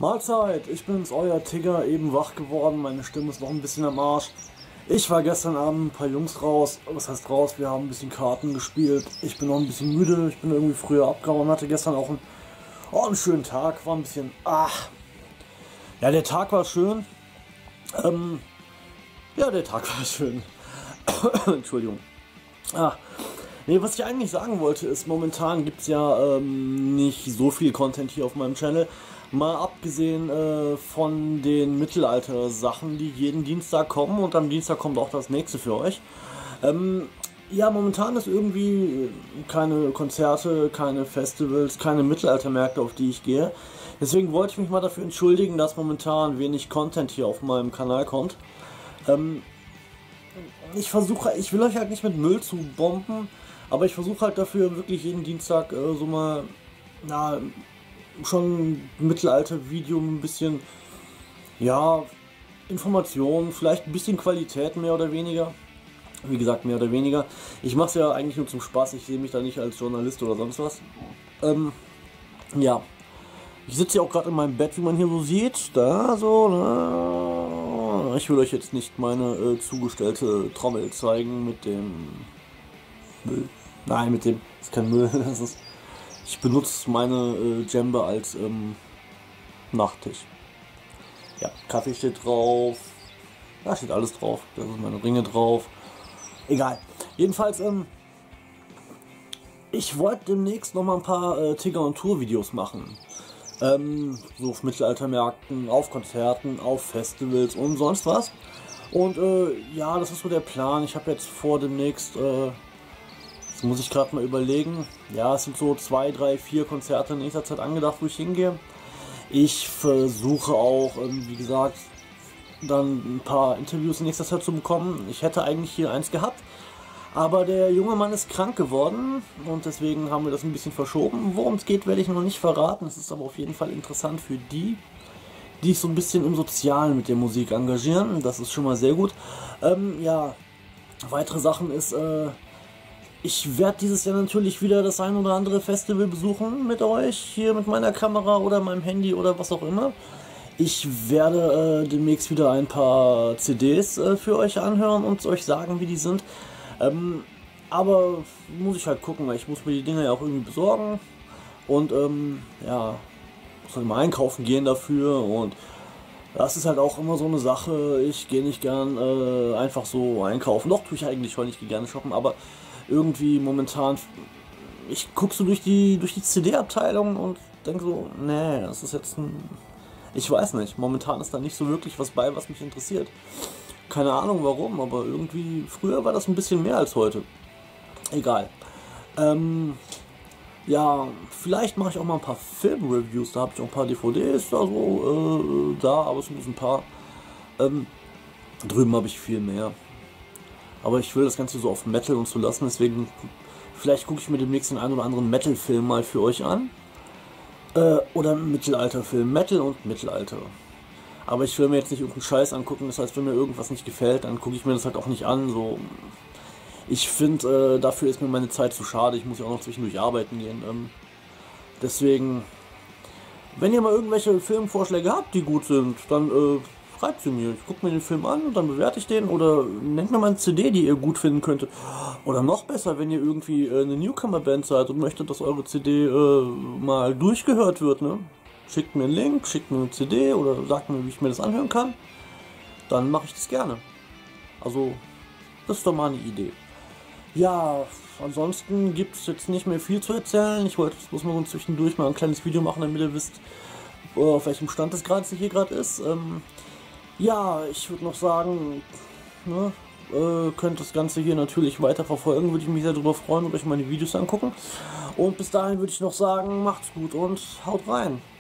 Mahlzeit, ich bin's, euer Tigger, eben wach geworden, meine Stimme ist noch ein bisschen am Arsch. Ich war gestern Abend ein paar Jungs raus, was heißt raus, wir haben ein bisschen Karten gespielt. Ich bin noch ein bisschen müde, ich bin irgendwie früher abgehauen, hatte gestern auch einen schönen Tag, war ein bisschen, ja, der Tag war schön. Ja, der Tag war schön. Entschuldigung. Nee, was ich eigentlich sagen wollte ist, momentan gibt es ja nicht so viel Content hier auf meinem Channel. Mal abgesehen von den Mittelalter-Sachen, die jeden Dienstag kommen, und am Dienstag kommt auch das nächste für euch. Ja, momentan ist irgendwie keine Konzerte, keine Festivals, keine Mittelaltermärkte, auf die ich gehe. Deswegen wollte ich mich mal dafür entschuldigen, dass momentan wenig Content hier auf meinem Kanal kommt. Ich will euch halt nicht mit Müll zu bomben, aber ich versuche halt dafür wirklich jeden Dienstag so mal, na, schon ein Mittelalter-Video, ein bisschen, ja, Informationen, vielleicht ein bisschen Qualität, mehr oder weniger. Wie gesagt, mehr oder weniger. Ich mache es ja eigentlich nur zum Spaß, ich sehe mich da nicht als Journalist oder sonst was. Ja. Ich sitze ja auch gerade in meinem Bett, wie man hier so sieht. Da so, ne? Ich will euch jetzt nicht meine zugestellte Trommel zeigen mit dem Müll. Nein, mit dem, das ist kein Müll. Das ist, ich benutze meine Djembe als Nachttisch. Ja, Kaffee steht drauf. Da steht alles drauf. Da sind meine Ringe drauf. Egal. Jedenfalls, ich wollte demnächst noch mal ein paar Tigger- und Tour-Videos machen. So auf Mittelaltermärkten, auf Konzerten, auf Festivals und sonst was. Und ja, das ist so der Plan. Ich habe jetzt vor demnächst, das muss ich gerade mal überlegen, ja, es sind so 2, 3, 4 Konzerte in nächster Zeit angedacht, wo ich hingehe. Ich versuche auch, wie gesagt, dann ein paar Interviews in nächster Zeit zu bekommen. Ich hätte eigentlich hier eins gehabt, aber der junge Mann ist krank geworden und deswegen haben wir das ein bisschen verschoben. Worum es geht, werde ich noch nicht verraten. Es ist aber auf jeden Fall interessant für die sich so ein bisschen im Sozialen mit der Musik engagieren. Das ist schon mal sehr gut. Ja, weitere Sachen ist, ich werde dieses Jahr natürlich wieder das ein oder andere Festival besuchen mit euch, hier mit meiner Kamera oder meinem Handy oder was auch immer. Ich werde demnächst wieder ein paar CDs für euch anhören und euch sagen, wie die sind. Aber muss ich halt gucken, weil ich muss mir die Dinger ja auch irgendwie besorgen. Und ja, muss halt mal einkaufen gehen dafür. Und das ist halt auch immer so eine Sache. Ich gehe nicht gern einfach so einkaufen. Doch, tue ich eigentlich schon, ich gehe gerne shoppen, aber irgendwie momentan, ich gucke so durch die CD-Abteilung und denke so, nee, das ist jetzt ein... Ich weiß nicht, momentan ist da nicht so wirklich was bei, was mich interessiert. Keine Ahnung warum, aber irgendwie, früher war das ein bisschen mehr als heute. Egal. Ja, vielleicht mache ich auch mal ein paar Film-Reviews, da habe ich auch ein paar DVDs da so, aber es sind ein paar. Drüben habe ich viel mehr. Aber ich will das Ganze so auf Metal und so lassen, deswegen, vielleicht gucke ich mir demnächst den einen oder anderen Metal-Film mal für euch an. Oder ein Mittelalterfilm, Metal und Mittelalter. Aber ich will mir jetzt nicht irgendeinen Scheiß angucken, das heißt, wenn mir irgendwas nicht gefällt, dann gucke ich mir das halt auch nicht an. So, ich finde, dafür ist mir meine Zeit zu schade, ich muss ja auch noch zwischendurch arbeiten gehen. Deswegen, wenn ihr mal irgendwelche Filmvorschläge habt, die gut sind, dann schreibt sie mir. Ich gucke mir den Film an und dann bewerte ich den, oder nennt mir mal eine CD, die ihr gut finden könntet. Oder noch besser, wenn ihr irgendwie eine Newcomer-Band seid und möchtet, dass eure CD mal durchgehört wird, ne? Schickt mir einen Link, schickt mir eine CD oder sagt mir, wie ich mir das anhören kann. Dann mache ich das gerne. Also, das ist doch mal eine Idee. Ja, ansonsten gibt es jetzt nicht mehr viel zu erzählen. Ich wollte bloß mal so zwischendurch mal ein kleines Video machen, damit ihr wisst, auf welchem Stand das gerade hier gerade ist. Ja, ich würde noch sagen, ne, könnt das Ganze hier natürlich weiter verfolgen, würde ich mich sehr darüber freuen und euch meine Videos angucken. Und bis dahin würde ich noch sagen, macht's gut und haut rein.